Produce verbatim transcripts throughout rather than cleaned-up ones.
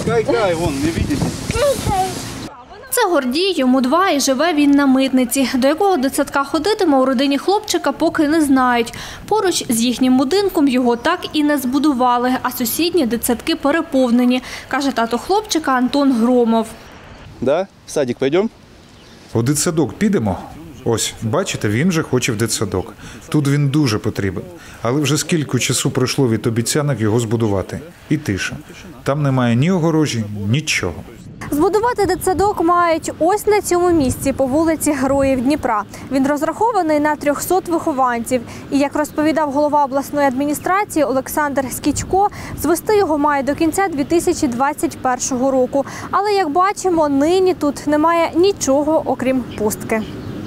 Кай-кай, вон, не бачите? Це Гордій, йому два і живе він на Митниці. До якого дитсадка ходитиме у родині хлопчика поки не знають. Поруч з їхнім будинком його так і не збудували, а сусідні дитсадки переповнені, каже тато хлопчика Антон Громов. Да? В садик пойдемо? У дитсадок підемо? Ось, бачите, він же хоче в дитсадок. Тут він дуже потрібен. Але вже скільки часу пройшло від обіцянок його збудувати. І тиша. Там немає ні огорожі, нічого. Збудувати дитсадок мають ось на цьому місці по вулиці Героїв Дніпра. Він розрахований на трьохсот вихованців. І, як розповідав голова обласної адміністрації Олександр Скічко, звести його мають до кінця дві тисячі двадцять першого року. Але, як бачимо, нині тут немає нічого, окрім пустки.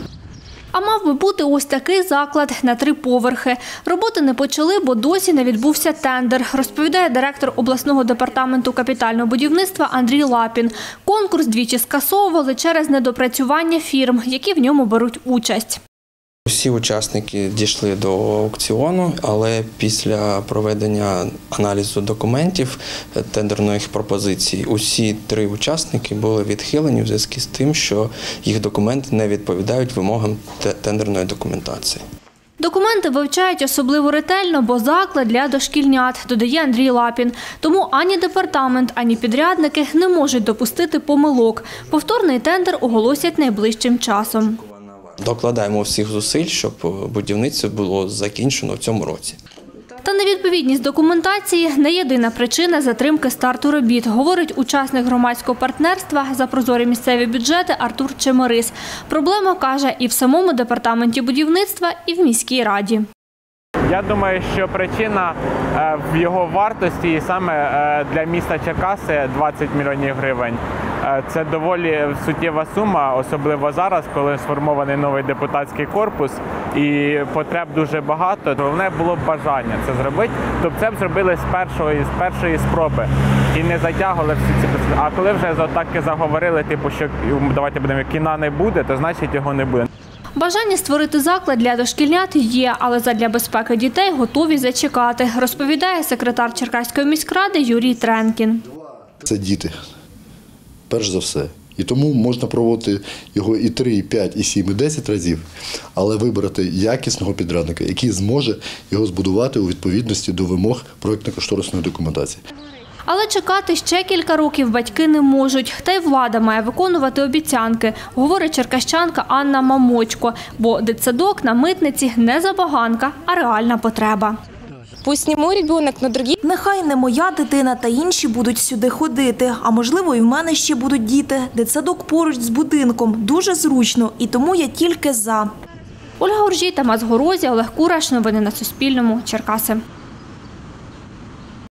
А мав би бути ось такий заклад на три поверхи. Роботи не почали, бо досі не відбувся тендер, розповідає директор обласного департаменту капітального будівництва Андрій Лапін. Конкурс двічі скасовували через недопрацювання фірм, які в ньому беруть участь. Усі учасники дійшли до аукціону, але після проведення аналізу документів тендерних пропозицій усі три учасники були відхилені в зв'язку з тим, що їх документи не відповідають вимогам тендерної документації. Документи вивчають особливо ретельно, бо заклад для дошкільнят, додає Андрій Лапін. Тому ані департамент, ані підрядники не можуть допустити помилок. Повторний тендер оголосять найближчим часом. Докладаємо всіх зусиль, щоб будівництво було закінчено в цьому році. Та невідповідність документації – не єдина причина затримки старту робіт, говорить учасник громадського партнерства за прозорі місцеві бюджети Артур Чемерис. Проблема, каже, і в самому департаменті будівництва, і в міській раді. Я думаю, що причина в його вартості, і саме для міста Черкаси двадцять мільйонів гривень. Це доволі суттєва сума, особливо зараз, коли сформований новий депутатський корпус і потреб дуже багато. Головне було б бажання це зробити, тобто це б зробили з першої, з першої спроби і не затягували всі ці процеси. А коли вже таки заговорили, типу, що давайте будемо, кіна не буде, то значить його не буде. Бажання створити заклад для дошкільнят є, але задля безпеки дітей готові зачекати, розповідає секретар Черкаської міськради Юрій Тренкін. Це діти, перш за все. І тому можна проводити його і три, і п'ять, і сім, і десять разів, але вибрати якісного підрядника, який зможе його збудувати у відповідності до вимог проєктно-кошторисної документації. Але чекати ще кілька років батьки не можуть. Та й влада має виконувати обіцянки, говорить черкащанка Анна Мамочко. Бо дитсадок на Митниці не забаганка, а реальна потреба. Пусть не мой ребенок, но другі. Нехай не моя дитина та інші будуть сюди ходити. А можливо, і в мене ще будуть діти. Дитсадок поруч з будинком. Дуже зручно. І тому я тільки за. Ольга Оржій, Тамас Горозія, Олег Кураш. Новини на Суспільному. Черкаси.